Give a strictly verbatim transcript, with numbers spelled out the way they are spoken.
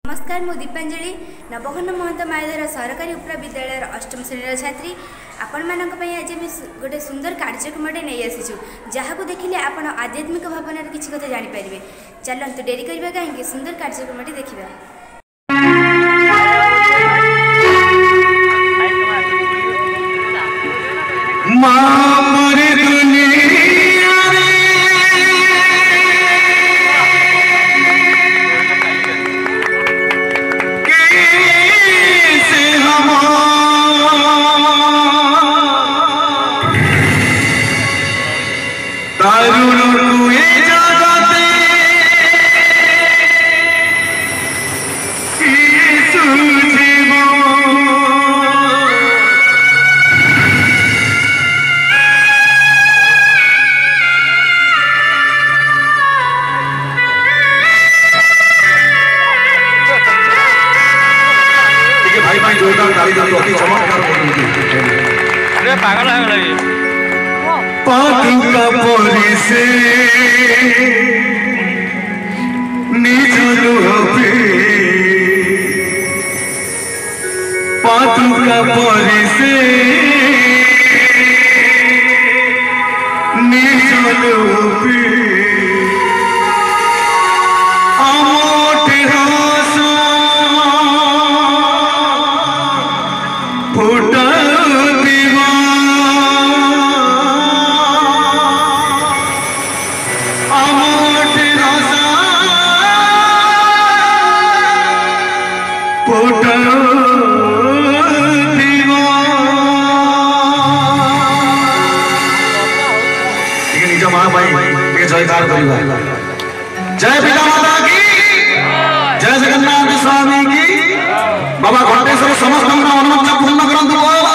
नमस्कार मु दीपांजलि नवघन महंत मायाधर सरकारी उपरा विद्यालय अष्टम श्रेणी छात्री आपण मानक पई आज मी गोटे सुंदर कार्यक्रमटे नहीं आसीचु जहाँ देखिले आपण आध्यात्मिक भावना किसी कथा जानी पारिबे। चलंतु डेरी करबा कहीं सुंदर कार्यक्रमटे देखिबा। पागल है लगे पादुका परी से निजलु हबे पादुका परी से निजलु हबे अमोट हासा फुटा जयकार करिबा। जय पिता माता की, जय जगन्नाथ स्वामी की। बाबा घंटेश्वर समस्त पूर्ण ग्रंथ